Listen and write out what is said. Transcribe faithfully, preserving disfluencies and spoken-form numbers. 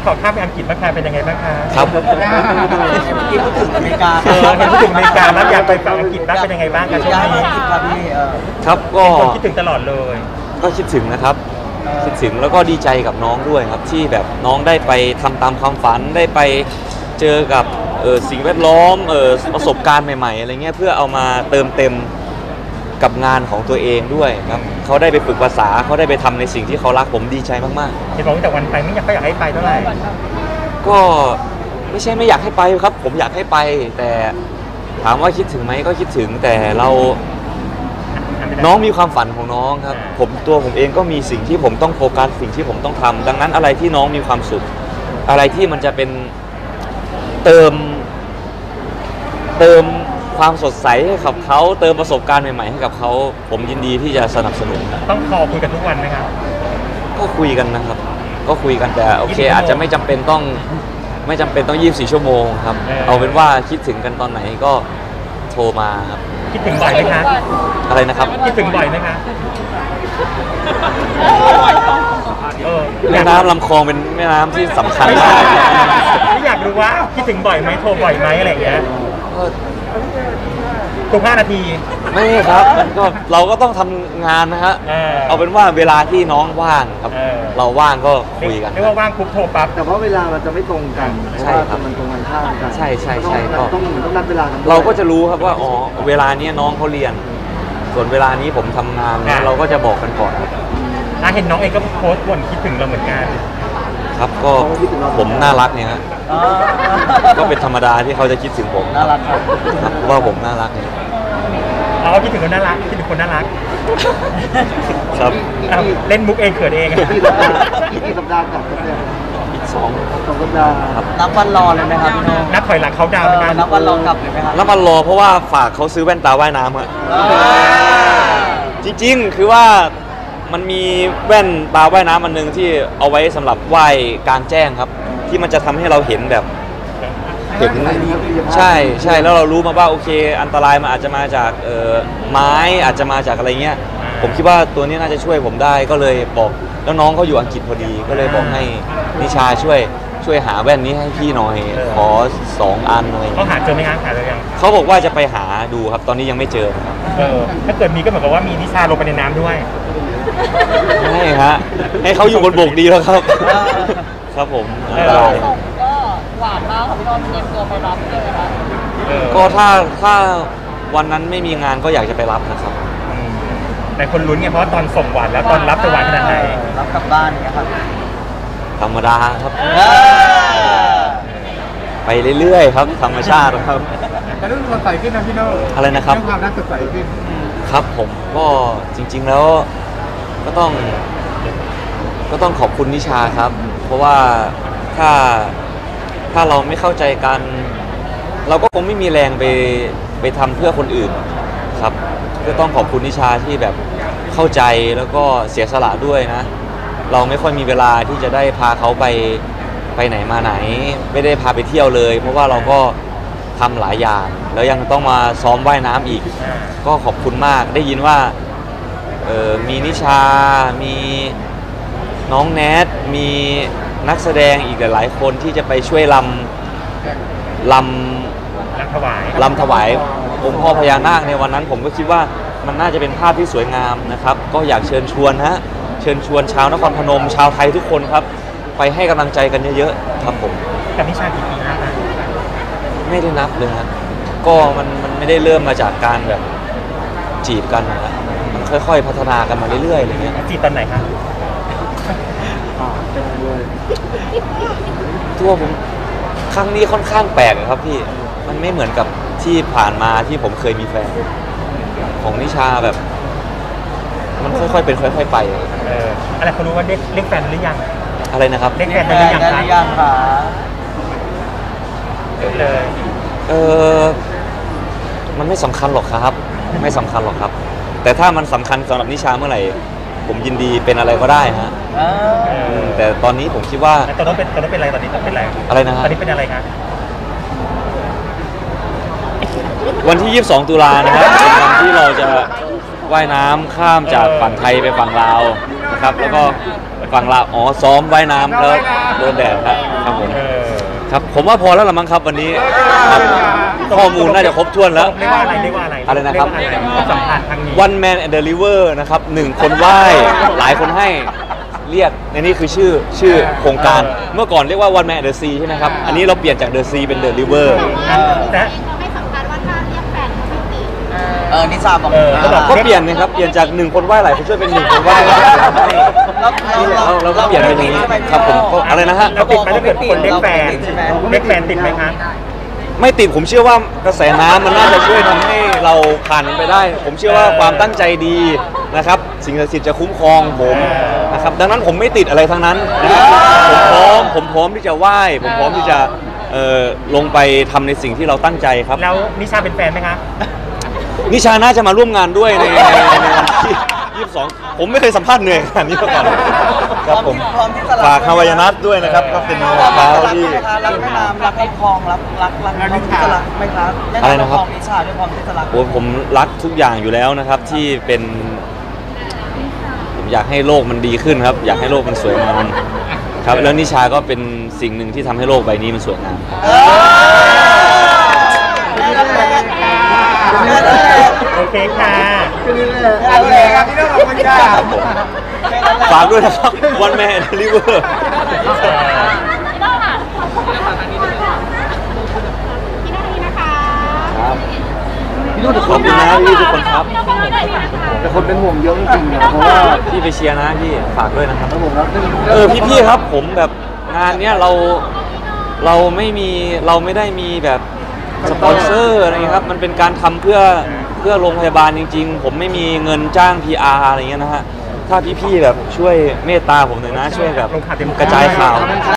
ขอข้ามไปอังกฤษบ้างค่ะเป็นยังไงบ้างคะครับที่พูดถึงอเมริกาเออเห็นพูดถึงอเมริกาแล้วอยากไปฝั่งอังกฤษบ้างเป็นยังไงบ้างคะช่วงนี้ครับพี่ครับก็คิดถึงตลอดเลยก็คิดถึงนะครับคิดถึงแล้วก็ดีใจกับน้องด้วยครับที่แบบน้องได้ไปทำตามความฝันได้ไปเจอกับเออสิ่งแวดล้อมเออประสบการณ์ใหม่ๆอะไรเงี้ยเพื่อเอามาเติมเต็มกับงานของตัวเองด้วยครับเขาได้ไปฝึกภาษาเขาได้ไปทำในสิ่งที่เขารักผมดีใจมากๆเห็นบอกแต่วันไปไม่อยากก็อยากให้ไปเท่าไหร่ก็ไม่ใช่ไม่อยากให้ไปครับผมอยากให้ไปแต่ถามว่าคิดถึงไหมก็คิดถึงแต่เราน้องมีความฝันของน้องครับผมตัวผมเองก็มีสิ่งที่ผมต้องโฟกัสสิ่งที่ผมต้องทำดังนั้นอะไรที่น้องมีความสุขอะไรที่มันจะเป็นเติมเติมความสดใสให้กับเขาเติมประสบการณ์ใหม่ๆให้กับเขาผมยินดีที่จะสนับสนุนต้องคอคุยกันทุกวันไหมครับก็คุยกันนะครับก็คุยกันแต่โอเคอาจจะไม่จำเป็นต้องไม่จำเป็นต้องยี่สิบสี่ชั่วโมงครับเอาเป็นว่าคิดถึงกันตอนไหนก็โทรมาครับคิดถึงบ่อยไหมคะอะไรนะครับคิดถึงบ่อยไหมคะแม่น้ำลำคลองเป็นแม่น้ำที่สำคัญมากไม่อยากรู้ว่าคิดถึงบ่อยไหมโทรบ่อยไหมอะไรอย่างเงี้ยทุกห้านาทีไม่ครับก็เราก็ต้องทำงานนะฮะเอาเป็นว่าเวลาที่น้องว่างครับเราว่างก็คุยกันไม่ว่าว่างปุ๊บโทรปั๊บแต่ว่าเวลามันจะไม่ตรงกันใช่ครับมันตรงกันข้ามกันใช่ใช่ใช่ก็ต้องต้องนัดเวลากันเราก็จะรู้ครับว่าอ๋อเวลานี้น้องเขาเรียนส่วนเวลานี้ผมทำงานเราก็จะบอกกันก่อนถ้าเห็นน้องเองก็โพสต์บ่นคิดถึงเราเหมือนกันครับก็ผมน่ารักเนี่ยฮะก็เป็นธรรมดาที่เขาจะคิดถึงผมน่ารักครับว่าผมน่ารักเนี่ยเราคิดถึงคนน่ารักคิดถึงคนน่ารักครับเล่นมุกเองเขินเองกี่สัปดาห์กี่สัปดาห์กลับกันเนี่ยอีกสองสองสัปดาห์ครับนับวันรอเลยไหมครับพี่โน่นับถอยหลังเขาดาวน์นับวันรอกลับเลยไหมครับนับวันรอเพราะว่าฝากเขาซื้อแว่นตาว่ายน้ำอะจริงๆคือว่ามันมีแว่นตาว่ายน้ำอันนึงที่เอาไว้สำหรับว่ายกลางแจ้งครับที่มันจะทำให้เราเห็นแบบเห็นใช่ใช่แล้วเรารู้มาว่าโอเคอันตรายมันอาจจะมาจากเอ่อไม้อาจจะมาจากอะไรเงี้ยผมคิดว่าตัวนี้น่าจะช่วยผมได้ก็เลยบอกแล้วน้องเขาอยู่อังกฤษพอดีก็เลยบอกให้นิชาช่วยช่วยหาแว่นนี้ให้พี่หน่อยขอสองอันอะไรเขาหาเจอไหมคะหาเจอยังเขาบอกว่าจะไปหาดูครับตอนนี้ยังไม่เจอครับเออถ้าเกิดมีก็เหมือนกับว่ามีนิชาลงไปในน้ำด้วยไม่ฮะให้เขาอยู่บนบกดีแล้วครับครับผมก็หวานมากค่ะพี่โน่เตรียมตัวไปรับเลยครับก็ถ้าถ้าวันนั้นไม่มีงานก็อยากจะไปรับนะครับแต่คนลุ้นไงเพราะตอนส่งหวานแล้วตอนรับจะหวานขนาดไหนรับกลับบ้านเนี่ยครับธรรมดาครับไปเรื่อยๆครับธรรมชาติครับแต่เรื่องสดใสขึ้นนะพี่โน่อะไรนะครับเรื่องความรักสดใสขึ้นครับผมก็จริงๆแล้วก็ต้องก็ต้องขอบคุณนิชาครับเพราะว่าถ้าถ้าเราไม่เข้าใจกันเราก็คงไม่มีแรงไปไปทำเพื่อคนอื่นครับก็ต้องขอบคุณนิชาที่แบบเข้าใจแล้วก็เสียสละด้วยนะเราไม่ค่อยมีเวลาที่จะได้พาเขาไปไปไหนมาไหนไม่ได้พาไปเที่ยวเลยเพราะว่าเราก็ทำหลายอย่างแล้วยังต้องมาซ้อมว่ายน้ำอีกก็ขอบคุณมากได้ยินว่าเออมีนิชามีน้องแนทมีนักแสดงอีกหลายคนที่จะไปช่วยลำลำลำถวายลำถวายองค์พ่อพญานาคในวันนั้นผมก็คิดว่ามันน่าจะเป็นภาพที่สวยงามนะครับก็อยากเชิญชวนฮะเชิญชวนชาวนครพนมชาวไทยทุกคนครับไปให้กำลังใจกันเยอะๆครับผมกับนิชากี่ปีแล้วนะไม่ได้นับเลยครับก็มันมันไม่ได้เริ่มมาจากการแบบจีบกันนะมันค่อยๆพัฒนากันมาเรื่อยๆอะไรเงี้ยจีบตอนไหนครับตัวผมครั้งนี้ค่อนข้างแปลกครับพี่มันไม่เหมือนกับที่ผ่านมาที่ผมเคยมีแฟนของนิชาแบบมันค่อยๆเป็นค่อยๆไปเอออะไรเขารู้ว่าเรียกเรียกแฟนหรือยังอะไรนะครับเรียกแฟนหรือยังคะยังค่ะเลยเออมันไม่สำคัญหรอกครับไม่สำคัญหรอกครับแต่ถ้ามันสำคัญสำหรับนิชาเมื่อไหร่ผมยินดีเป็นอะไรก็ได้ฮะแต่ตอนนี้ผมคิดว่าตอนนั้นเป็นตอนนั้นเป็นอะไรตอนนี้เป็นอะไรอะไรนะฮะตอนนี้เป็นอะไรครับวันที่ยี่สิบสองตุลานะครับเป็นวันที่เราจะว่ายน้ำข้ามจากฝั่งไทยไปฝั่งลาวนะครับแล้วก็ฝั่งลาวอ๋อซ้อมว่ายน้ำแล้วโดนแดดครับครับผมเออครับผมว่าพอแล้วละมั้งครับวันนี้ครับข้อมูลน่าจะครบถ้วนแล้วเรียกว่าอะไรเรียกว่าอะไรอะไรนะครับเยกว่าอะไรสัมผัสทางนี้ One Man and Deliver นะครับหนึ่งคนไหว้หลายคนให้เรียกในนี้คือชื่อชื่อโครงการเมื่อก่อนเรียกว่า One Man and the Sea ใช่ไหมครับอันนี้เราเปลี่ยนจาก The Sea เป็น Deliver แต่เราให้สัมภาษณ์ว่าถ้าเรียกแฟนเขาไม่ติดเออนิชาบอกเออเขาบอกก็เปลี่ยนนะครับเปลี่ยนจากหนึ่งคนไหว้หลายคนช่วยเป็นหนึ่งคนไหว้หลายคนให้แล้วเราเราก็เปลี่ยนเป็นอย่างนี้ครับผมก็อะไรนะฮะเราติดไหมถ้าเกิดคนเรียกแฟนเรียกแฟนติดไหมคะไม่ติดผมเชื่อว่ากระแสน้ำมันน่าจะช่วยทำให้เราผ่านมันไปได้ ผมเชื่อว่าความตั้งใจดีนะครับสิ่งศักดิ์สิทธิ์จะคุ้มครองผมนะครับดังนั้นผมไม่ติดอะไรทั้งนั้นนะครับผมพร้อมผมพร้อมที่จะไหว้ผมพร้อมที่จะเอ่อลงไปทำในสิ่งที่เราตั้งใจครับแล้วนิชาเป็นแฟนไหมคะนิชาน่าจะมาร่วมงานด้วยในในในวันที่ยี่สิบสองผมไม่เคยสัมภาษณ์เหนื่อยขนาดนี้มาก่อนครับผมพร้อมที่จะฝากฮาวายานัทด้วยนะครับก็เป็นรองเท้าที่รักแม่น้ำรักไอ้คลองรักรักรักพร้อมที่จะรักไหมครับอะไรนะครับพร้อมนิชาด้วยพร้อมที่จะรักโอ้ผมรักทุกอย่างอยู่แล้วนะครับที่เป็นผมอยากให้โลกมันดีขึ้นครับ อยากให้โลกมันสวยงามครับแล้วนิชาก็เป็นสิ่งหนึ่งที่ทำให้โลกใบนี้มันสวยงามเออโอเคค่ะโอเคครับพี่น้องขอบคุณค่ะฝากด้วยนะครับ One Man Deliver พี่น้องค่ะพี่น้องนี้นะคะครับพี่นุ่นขอบคุณนะพี่ทุกคนครับพี่น้องก็ได้ดีนะคะแต่คนเป็นห่วงเยอะจริงๆนะเพราะว่าพี่ไปเชียร์นะพี่ฝากด้วยนะครับผมรักเออพี่ๆครับผมแบบงานเนี้ยเราเราไม่มีเราไม่ได้มีแบบสปอนเซอร์อะไรเงี้ยครับมันเป็นการทำเพื่อเพื่อโรงพยาบาลจริง ๆ ผมไม่มีเงินจ้าง พี อาร์ อะไรเงี้ยนะฮะถ้าพี่ๆแบบช่วยเมตตาผมหน่อยนะช่วยแบบกระจายข่าว